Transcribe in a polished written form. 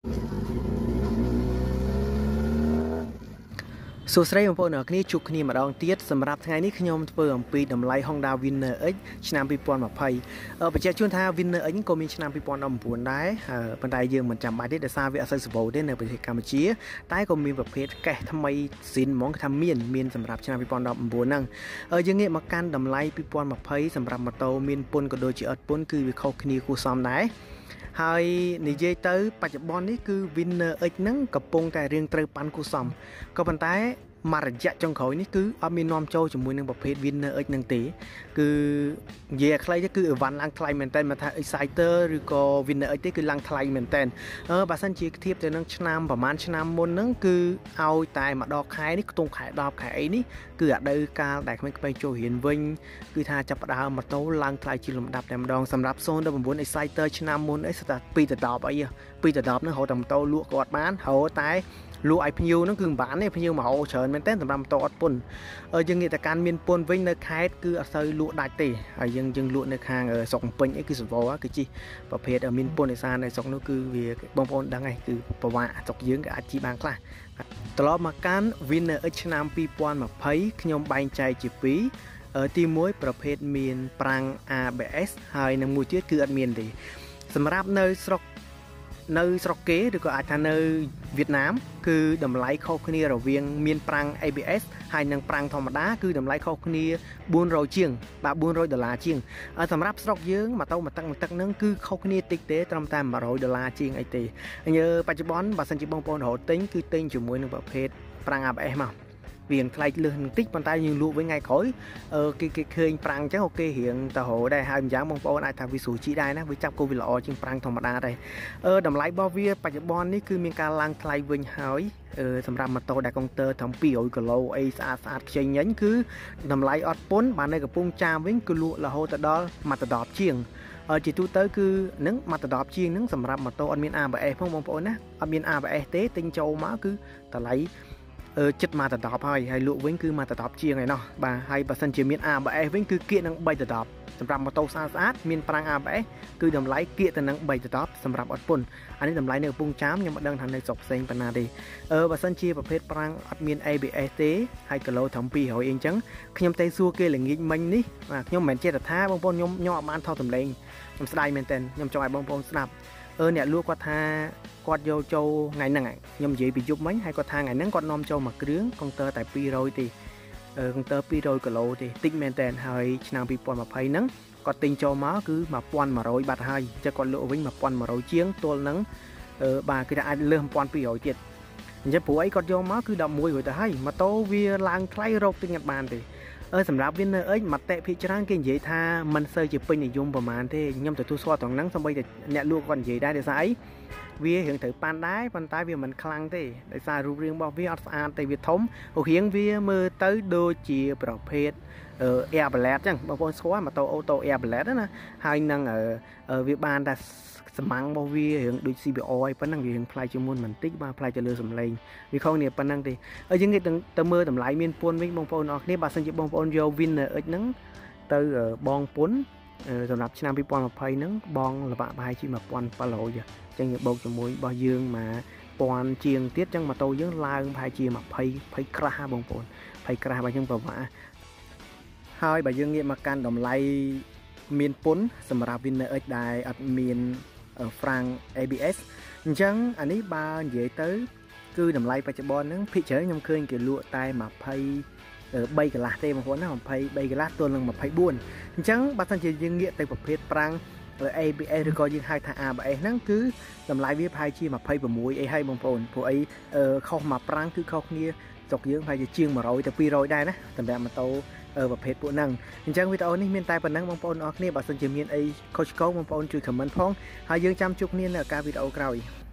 សួស្តីបងប្អូនអ្នកគ្នាជួបគ្នាម្ដងទៀតសម្រាប់ថ្ងៃនេះខ្ញុំធ្វើអំពីតម្លៃ Honda Winner X ឆ្នាំ2020បញ្ជាក់ជូនថា Winner X ក៏មានឆ្នាំ2019ដែរប៉ុន្តែយើងមិនចាំបាច់ទេដោយសារវាអត់សូវសម្បូរទេនៅប្រទេសកម្ពុជាតែក៏មានប្រភេទកេះថ្មីស៊ីនហ្មងគេថាមានសម្រាប់ឆ្នាំ2019ហ្នឹងយើងងាកមកកាន់តម្លៃ2020សម្រាប់ម៉ូតូមានពន្ធក៏ដូចជាអត់ពន្ធគឺវាខុសគ្នាគួរសមដែរហើយនិយាយទៅបច្ចុប្បន្ននេះគឺ Winner X ហ្នឹងកំពុងតែរៀងត្រូវប៉ាន់គូសំក៏ប៉ុន្តែមករយៈចុងក្រោយនេះគឺអត់មាននាំចូលជាមួយនឹងប្រភេទ Winner X ហ្នឹងទេគឺនិយាយឲ្យខ្លីទៅគឺអីវ៉ាន់ឡើងថ្លៃមែនតើមកថា Exciter ឬក៏ Winner X ទេគឺឡើងថ្លៃមែនតើបើសិនជាធៀបទៅនឹងឆ្នាំប្រហែលឆ្នាំមុនហ្នឹងគឺឲ្យតែម្ដងខែនេះខ្ទង់ខែ10ខែអីនេះគឺអាដូវកាលដែលក្មេងៗចូលរៀនវិញគឺថាចាប់ផ្ដើមម៉ូតូឡើងថ្លៃជាលំដាប់តែម្ដងសម្រាប់019 Exciter ឆ្នាំមុនអីស្ទើរ2ទៅ10អី2ទៅ10ហ្នឹងរហូតតែម៉ូតូលក់ក៏អត់បានរហូតតែលក់ឲ្យភ្ញៀវហ្នឹងគឺមិនបានទេភ្ញៀវមកហៅច្រើនមែនតើសម្រាប់ម៉ូតូអត់ពន្ធយើងងាកទៅកាន់មានពន្ធវិញនៅខេត្តគឺអត់សូវលក់ដាច់ទេហើយយើងលក់នៅខាងស្រុកកំពេញអីគឺសវរគឺជីប្រភេទមានពន្ធឯសារនៅស្រុកនោះគឺវាបងប្អូនដឹងហើយគឺប្រវត្តិស្រុកយើងក៏អាចជីបានខ្លះត្រឡប់មកកាន់ Winner X ឆ្នាំ2020ខ្ញុំបែងចែកជា2ទី1ប្រភេទមានប្រាំង ABS ហើយនិងមួយទៀតគឺអត់មានទេសម្រាប់នៅស្រុកគេឬក៏អាចថានៅវៀតណាមគឺតម្លៃខុសគ្នារវាងមានប្រាំង ABS ហើយនិងប្រាំងធម្មតាគឺតម្លៃខុសគ្នា400ជាងបាទ$400ជាងសម្រាប់ស្រុកយើងម៉ូតូមួយទឹកហ្នឹងគឺខុសគ្នាតិចទេត្រឹមតែ$100ជាងអីទេបច្ចុប្បន្នបើសិនជាបងប្អូនរហូតទិញគឺទិញជាមួយនឹងប្រភេទប្រាំង ABS មកវាថ្លៃលើសបន្តិចប៉ុន្តែយើងលក់វិញថ្ងៃក្រោយគេឃើញប្រាំងអញ្ចឹងអូគេរៀងទៅរហូតដែរហើយម្យ៉ាងបងប្អូនអាចថាវាស្រួលជីដែរណាវាចាប់គោវាល្អជាងប្រាំងធម្មតាដែរតម្លៃរបស់វាបច្ចុប្បន្ននេះគឺមានការឡើងថ្លៃវិញហើយសម្រាប់ម៉ូតូដែលកុងទ័រត្រឹម200គីឡូអីស្អាតខ្ចីញញគឺតម្លៃអត់ពន្ធបាននៅកំពង់ចាមវិញគឺលក់រហូតទៅដល់ម៉ាត់10ជាងជាទូទៅគឺនឹងម៉ាត់10ជាងនឹងសម្រាប់ម៉ូតូអត់មាន ABS ផងបងប្អូនណាអត់មាន ABS ទេទិញចូលមកគឺតម្លៃចិត្តមកទៅ10ហើយលក់វិញគឺមកទៅ10ជាងឯណោះបាទហើយបើសិនជាមាន ABS វិញគឺគៀកនឹង3ទៅ10សម្រាប់ម៉ូតូស្អាតមានប្រាំង ABS គឺតម្លៃគៀកទៅនឹង3ទៅ10សម្រាប់អត់ពន្ធអានេះតម្លៃនៅកំពង់ចាមខ្ញុំមិនដឹងថានៅស្រុកផ្សេងប៉ុណ្ណាទេបើសិនជាប្រភេទប្រាំងអត់មាន ABS ទេហើយគីឡូត្រឹម200អីអញ្ចឹងខ្ញុំតែសួរគេល្ងាចមិញនេះបាទខ្ញុំមិនមែនចេះតែថាបងប្អូនខ្ញុំអត់បានថតសម្លេងខ្ញុំស្ដាយមែនតើខ្ញុំចង់ឲ្យបងប្អូនស្ដាប់អ្នកលក់គាត់ថាគាត់យកចូលថ្ងៃហ្នឹងខ្ញុំនិយាយពីយប់មិញហើយគាត់ថាថ្ងៃហ្នឹងគាត់នាំចូលមួយគ្រឿងកុងទ័រតែ200ទេកុងទ័រ200គីឡូទេតិចមែនតើហើយឆ្នាំ2020ហ្នឹងគាត់ទិញចូលមកគឺ1100បាត់ហើយចេះគាត់លក់វិញ1100ជាងទល់នឹងបាទគឺថាអាចលើស1200ទៀតអញ្ចឹងព្រោះអីគាត់យកមកគឺ11រួចទៅហើយម៉ូតូវាឡើងថ្លៃរកទិញអត់បានទេសម្រាប់ Winner X មតិភាគច្រើនគេនិយាយថាមិនសូវជាពេញនិយមប្រហែលទេខ្ញុំទទួលស្គាល់ត្រង់ហ្នឹងសូម្បីតែអ្នកលក់គាត់និយាយដែរដោយសារអីវារៀងត្រូវប៉ាន់ដែរប៉ុន្តែវាមិនខ្លាំងទេដោយសាររូបរាងរបស់វាអត់ស្អាតទេវាធំរៀងវាមើលទៅដូចជាប្រភេទAir Blade ចឹងបងប្អូនស្គាល់ម៉ូតូអូតូ Air Blade ណាហើយនឹងវាបានតែសម្ាំងរបស់វារៀងដូច CBR អីប៉ុណ្ណឹងវារៀងផ្លែជាមុនបន្តិចបាទផ្លែទៅលើសម្លេងវាខុសគ្នាប៉ុណ្ណឹងទេយើងនិយាយទៅមើលតម្លៃមានពន្ធវិញបងប្អូនអរគ្នាបើសិនជាបងប្អូនយក Winner X ហ្នឹងទៅបងពន្ធសម្រាប់ឆ្នាំ2020ហ្នឹងបងល្បាក់ប្រហែលជា1700ចឹងយើងបូកជាមួយរបស់យើងមក1000ជាងទៀតចឹងម៉ូតូយើងឡើងប្រហែលជា20ក្រាស់បងប្អូន20ក្រាស់បើយើងប្រវាហើយបើយើងងាកមកកាន់តម្លៃមានពន្ធសម្រាប់ Winner X ដែលអត់មានfrank ABS អញ្ចឹងអានេះបើនិយាយទៅគឺតម្លៃបច្ចុប្បន្នហ្នឹងភាគច្រើនខ្ញុំឃើញគេលក់តែ23កន្លះទេបងប្អូនណា23កន្លះទល់នឹង24អញ្ចឹងបើសិនជាយើងងាកទៅប្រភេទប្រាំងABS ឬក៏យើងហៅថា ABS ហ្នឹងគឺតម្លៃវាប្រហែលជា26អីហើយបងប្អូនព្រោះអីខុសមកប្រាំងគឺខុសគ្នាស្រុកយើងប្រហែលជាជាង100ទៅ200ដែរណាសម្រាប់ម៉ូតូប្រភេទពួកហ្នឹងអញ្ចឹងវីដេអូនេះមានតែប៉ុណ្ណឹងបងប្អូនអរគ្នាបើសិនជាមានអីខុសឆ្គងបងប្អូនជួយ comment ផងហើយយើងចាំជួបគ្នានៅឱកាសវីដេអូក្រោយ